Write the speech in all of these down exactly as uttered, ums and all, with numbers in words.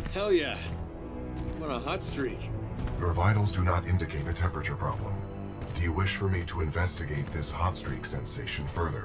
Hell yeah. I'm on a hot streak. Your vitals do not indicate a temperature problem. Do you wish for me to investigate this hot streak sensation further?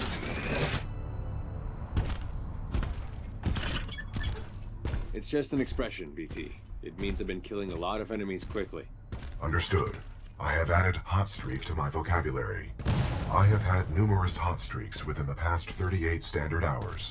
It's just an expression, B T. It means I've been killing a lot of enemies quickly. Understood. I have added hot streak to my vocabulary. I have had numerous hot streaks within the past thirty-eight standard hours.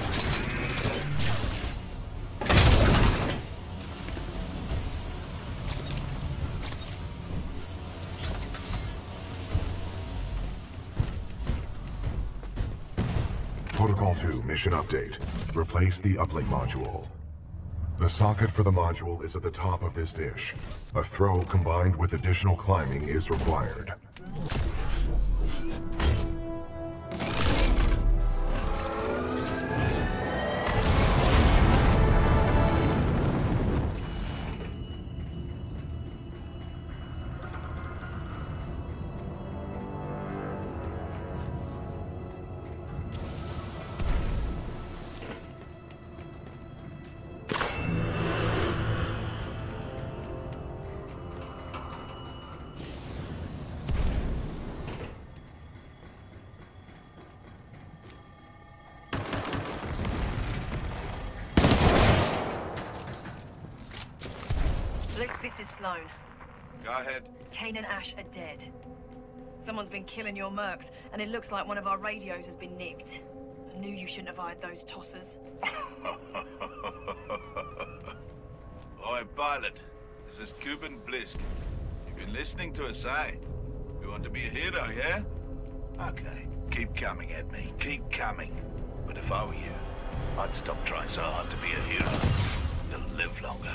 Protocol two mission update. Replace the uplink module. The socket for the module is at the top of this dish. A throw combined with additional climbing is required. This is Sloan. Go ahead. Kane and Ash are dead. Someone's been killing your mercs, and it looks like one of our radios has been nicked. I knew you shouldn't have hired those tossers. Oi, pilot. This is Cuban Blisk. You've been listening to us, eh? You want to be a hero, yeah? Okay. Keep coming at me. Keep coming. But if I were you, I'd stop trying so hard to be a hero. You'll live longer.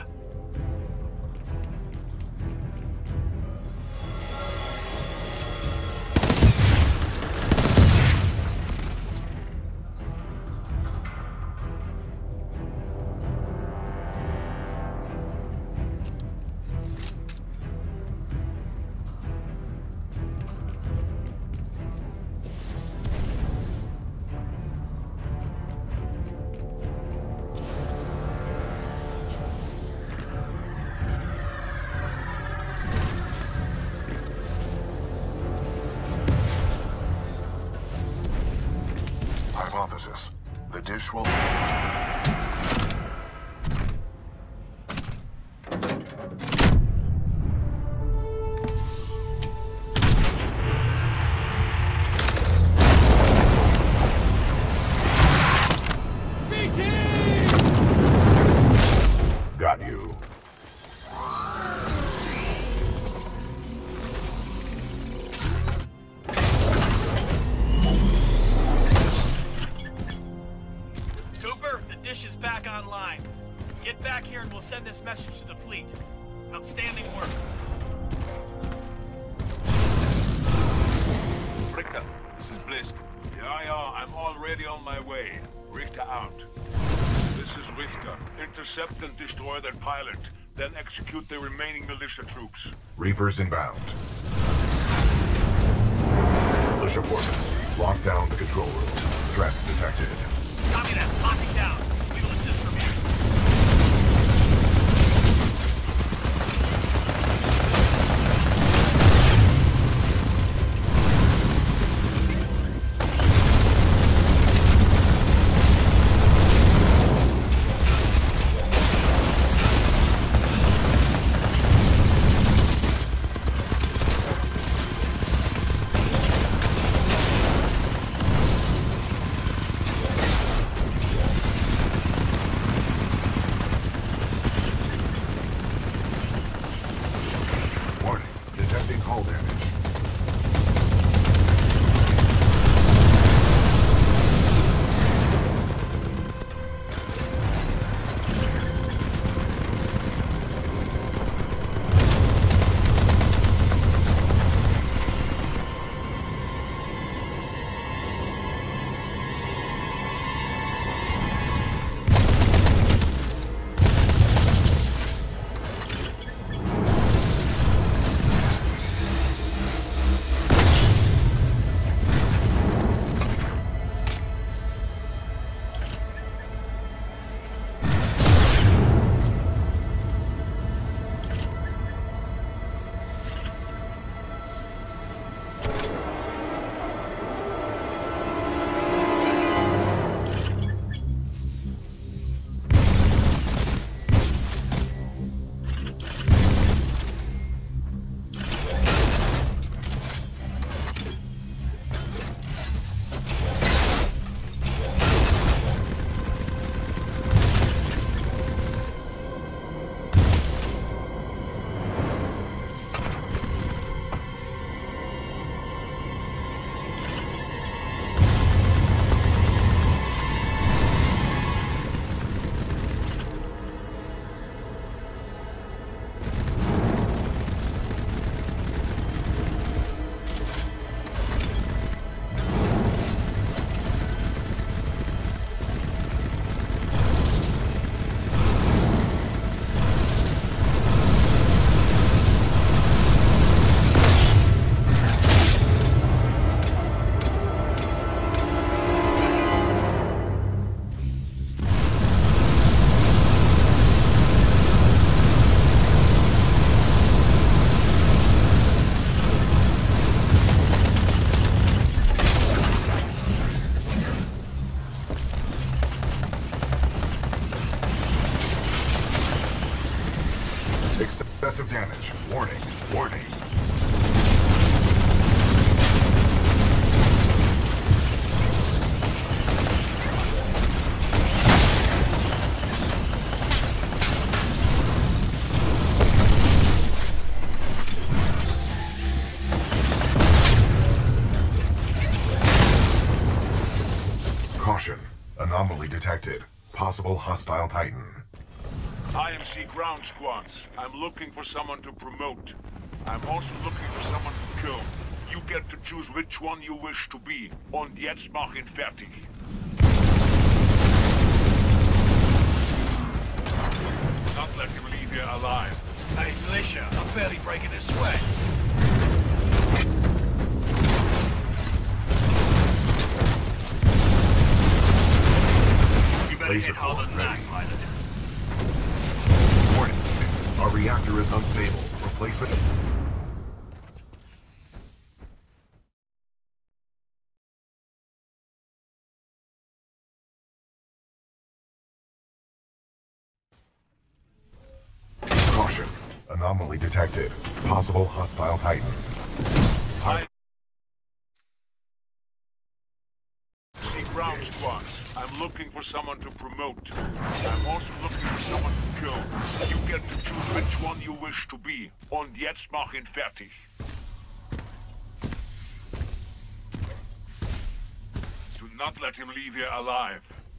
Hypothesis. The dish will... B T! Got you. Is back online. Get back here and we'll send this message to the fleet. Outstanding work. Richter, this is Blisk. Yeah, yeah, I'm already on my way. Richter out. This is Richter. Intercept and destroy their pilot, then execute the remaining militia troops. Reapers inbound. Militia forces, lock down the control room. Threats detected. Copy that. Locking down. We will assist from here. Excessive damage. Warning. Warning. Caution. Anomaly detected. Possible hostile Titan. I M C ground squads. I'm looking for someone to promote. I'm also looking for someone to kill. You get to choose which one you wish to be. Und jetzt mach ihn fertig. Not let him leave here alive. Hey, militia, I'm barely breaking a sweat. You better Laser hit harder than that, ready. pilot. Warning. Our reactor is unstable. Replacement. Caution. Anomaly detected. Possible hostile Titan. I see ground squads. I'm looking for someone to promote. I'm also looking for someone to kill. You get to choose which one you wish to be. Und jetzt mach ihn fertig. Do not let him leave here alive.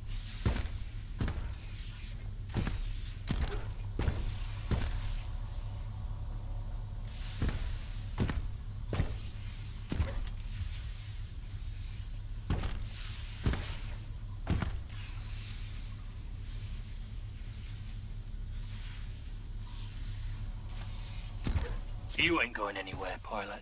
You ain't going anywhere, pilot.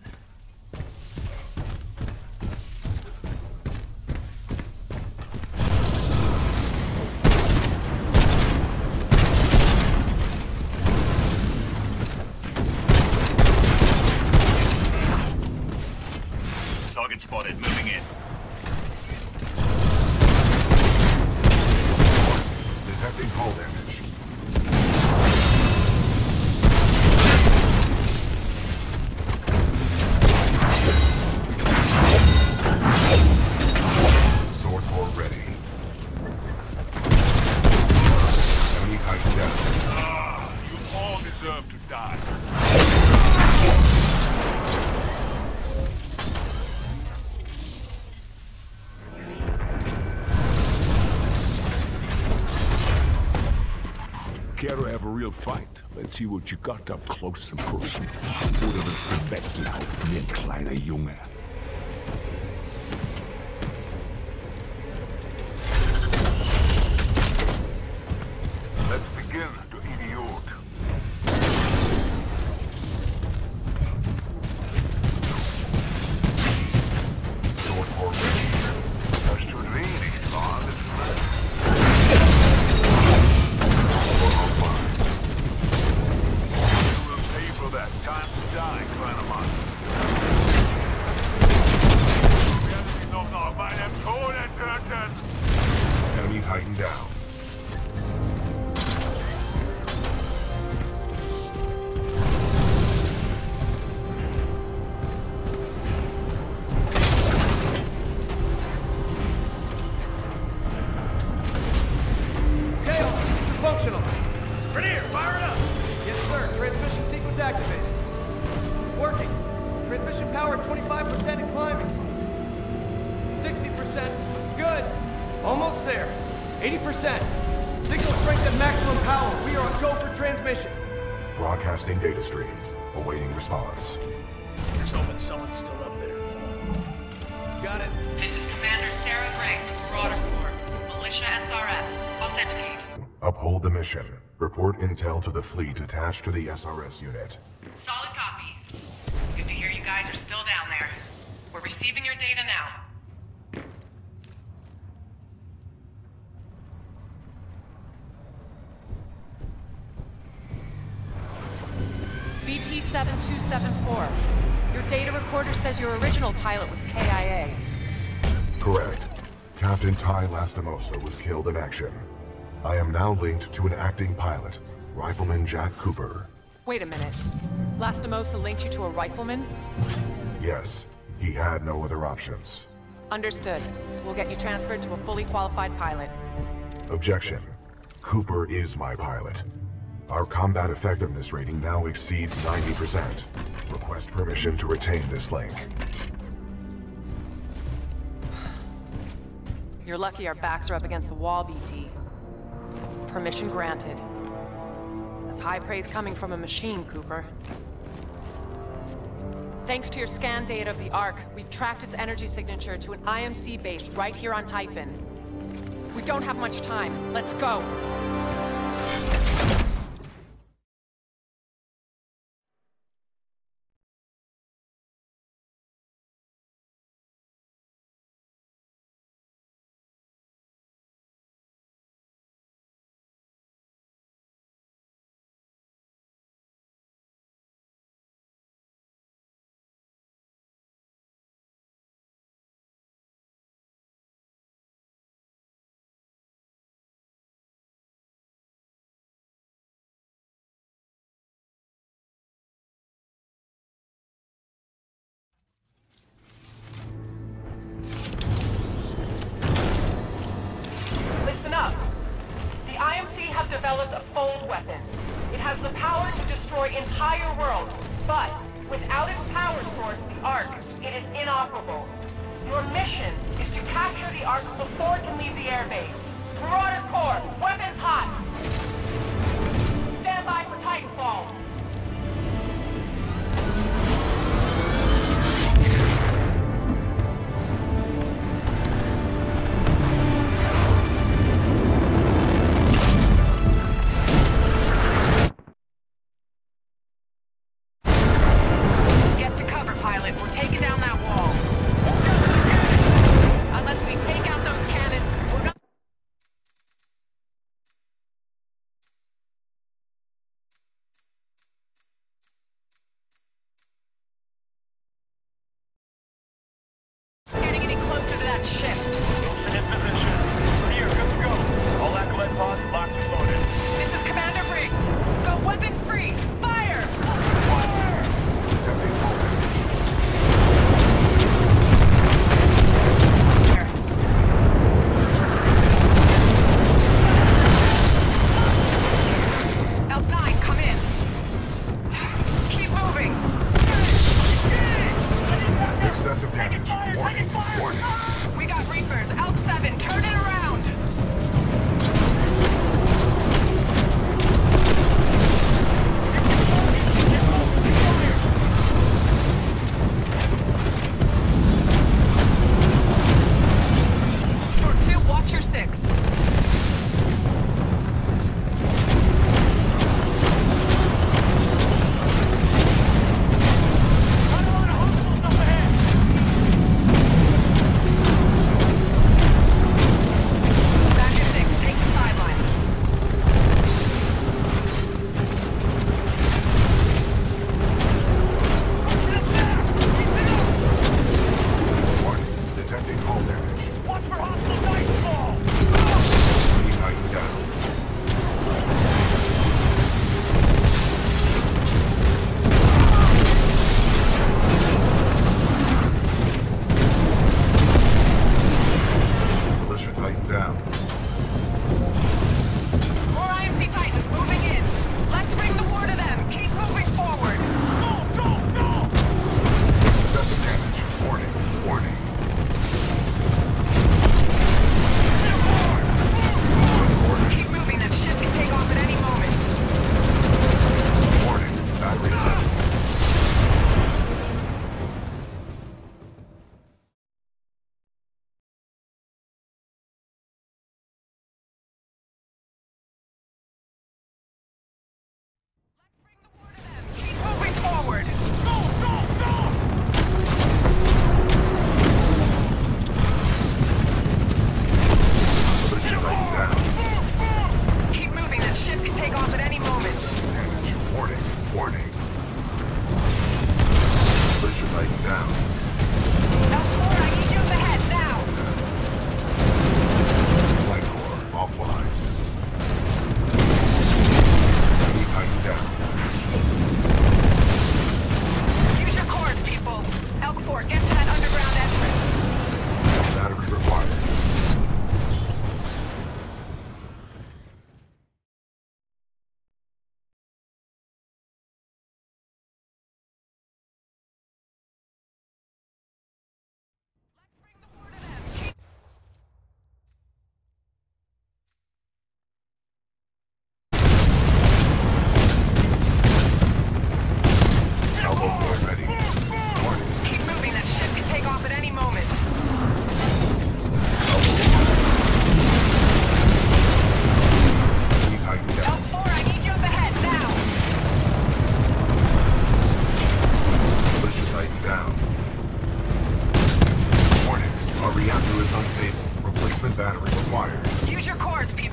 Target spotted, moving in. Detecting hull damage. Sword core ready. Enemy Titan down. Ah, you all deserve to die. Care to have a real fight? Let's see what you got up close and personal. Oder willst du weglaufen wie ein kleiner Junge? Let's begin, du Idiot. Sword core ready. Das tut weh, nicht wahr? You will pay for that. Time to die, kleiner Mann. Wir werden sie noch nach meinem Tode töten. Enemy Titan down. Gale, functional. Rainier, fire it up! Yes, sir. Transmission sequence activated. It's working. Transmission power twenty-five percent and climbing. sixty percent. Good. Almost there. eighty percent. Signal strength at maximum power. We are on go for transmission. Broadcasting data stream. Awaiting response. Here's hoping someone's still up there. Got it. This is Commander Sarah Gray from Marauder Corps. Militia S R S. Authenticate. Uphold the mission. Report intel to the fleet attached to the S R S unit. Solid copy. Good to hear you guys are still down there. We're receiving your data now. B T seven two seven four. Your data recorder says your original pilot was K I A. Correct. Captain Ty Lastimosa was killed in action. I am now linked to an acting pilot, Rifleman Jack Cooper. Wait a minute. Lastimosa linked you to a rifleman? Yes, he had no other options. Understood. We'll get you transferred to a fully qualified pilot. Objection. Cooper is my pilot. Our combat effectiveness rating now exceeds ninety percent. Request permission to retain this link. You're lucky our backs are up against the wall, B T. Permission granted. That's high praise coming from a machine, Cooper. Thanks to your scan data of the Ark, we've tracked its energy signature to an I M C base right here on Typhon. We don't have much time. Let's go! Developed a fold weapon. It has the power to destroy entire worlds, but without its power source, the Ark, it is inoperable. Your mission is to capture the Ark before it can leave the airbase. Marauder Corps, weapons hot! Stand by for Titanfall.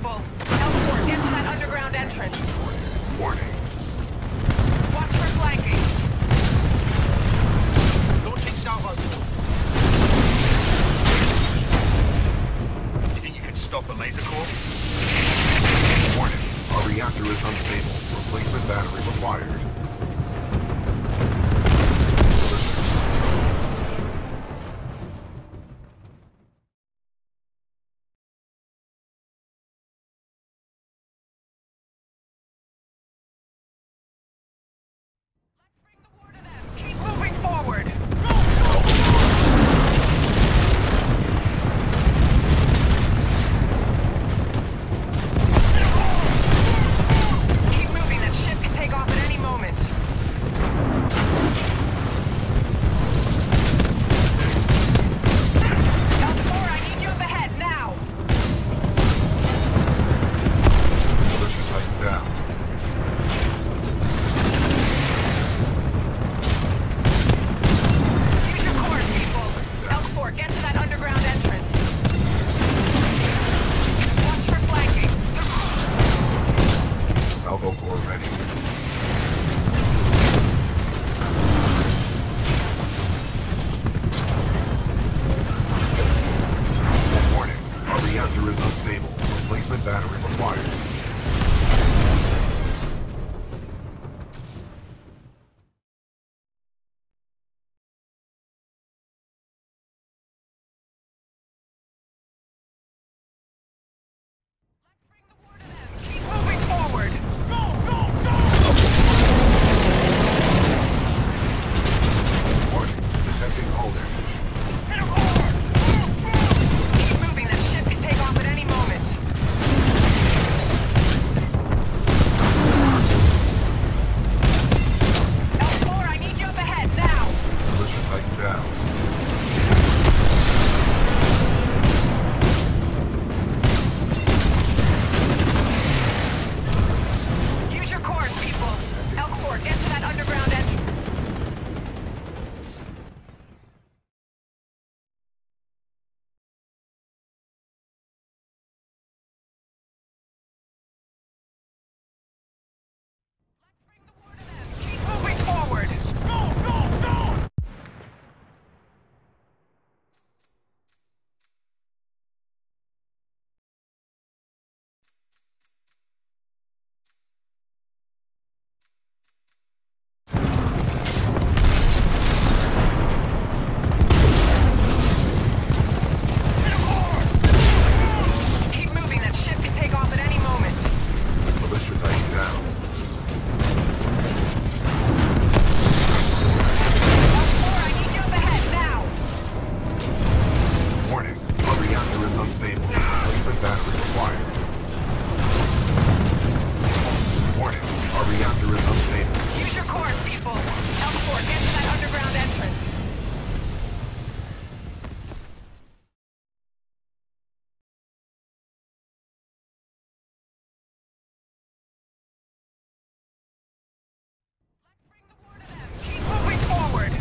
people. Elfport, get to that underground entrance. Warning. Watch for flanking. Launching salvo. You think you can stop a laser core? Warning. Our reactor is unstable. Replacement battery required. Keep moving forward. Keep moving. That ship can take off at any moment. L four, I need you up ahead now. Position tightened down. Use your cores, people. L four, get to that underground entrance. Watch for flanking. Salvo core ready. Warning. Our reactor is unstable. Replacement battery required. Keep moving forward. Warning. Detecting hull damage. Keep moving. That ship can take off at any moment. L four, I need you up ahead now. Position tightened down. Use your cores, people. L four, get to that underground entrance. Keep moving forward. Keep moving. That ship can take off at any moment. Position tightened down. L four, I need you up ahead now. Warning. Our reactor is unstable. Replacement battery required. Warning. Our reactor is unstable. Use your cores, people. L four, get to that underground entrance. Keep moving forward.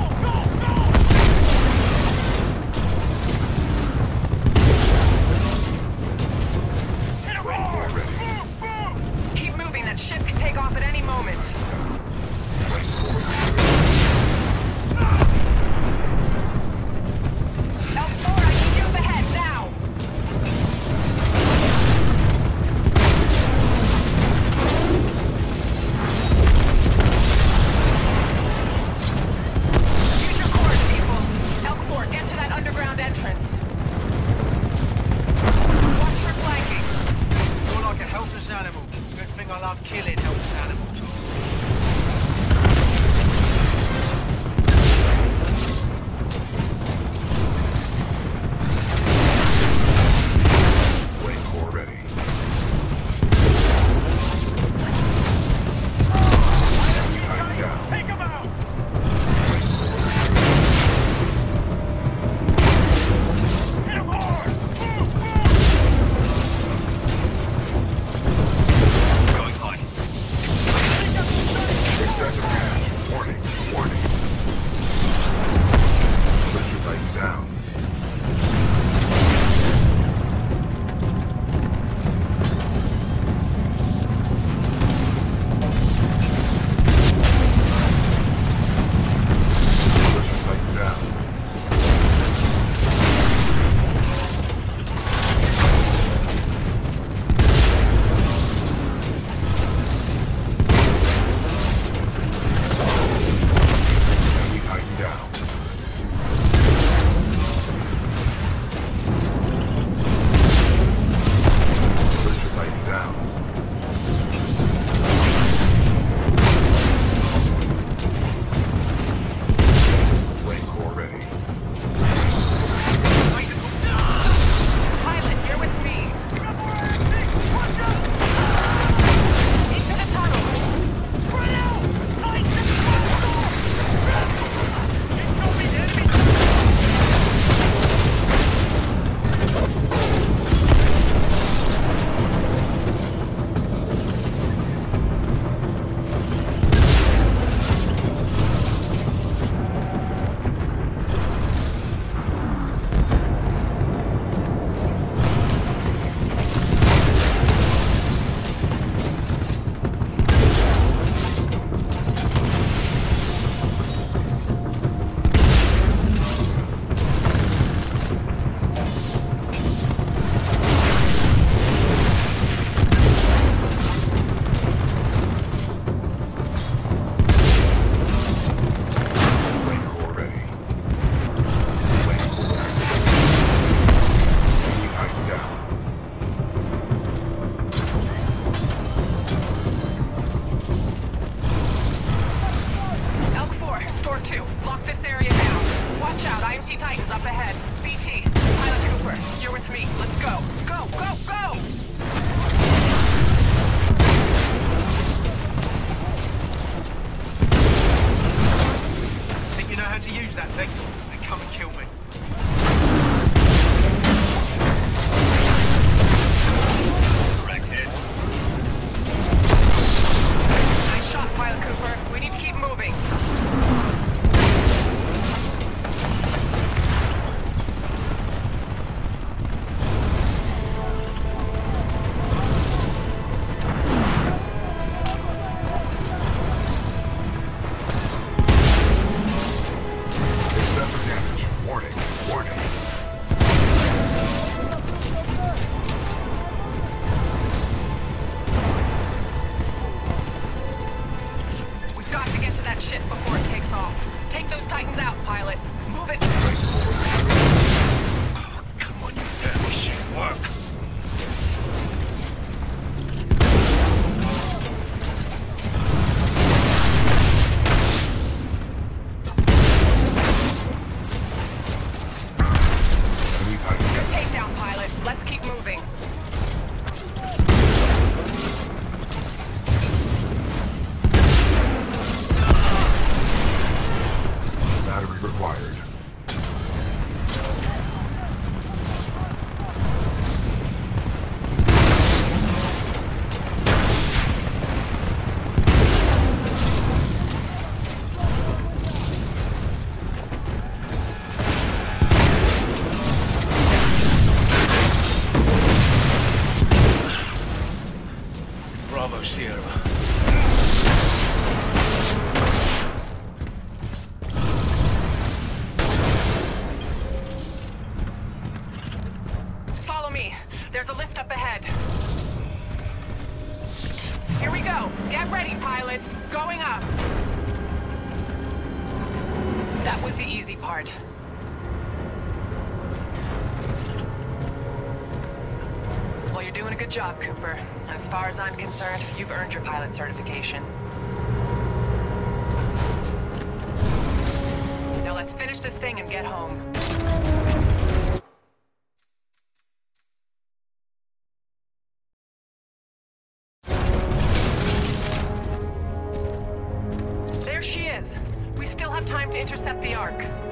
Train core ready. Keep moving. That ship can take off at any moment. Train core L four, I need you up ahead now. Use your cores, people. L four, get to that underground entrance. Watch for flanking. You're like a helpless animal. Good thing I love killing helpless animals. Train core ready. Tightened down. Take him out! Hit him hard! Going high. it before it takes off. Take those Titans out, pilot. Move it. Oh, come on, you family shit work. Good takedown, pilot. Let's keep moving. Battery required. Bravo, Sierra. Follow me. There's a lift up ahead. Here we go. Get ready, pilot. Going up. That was the easy part. Well, you're doing a good job, Cooper. As far as I'm concerned, you've earned your pilot certification. Now let's finish this thing and get home. There she is. We still have time to intercept the Ark.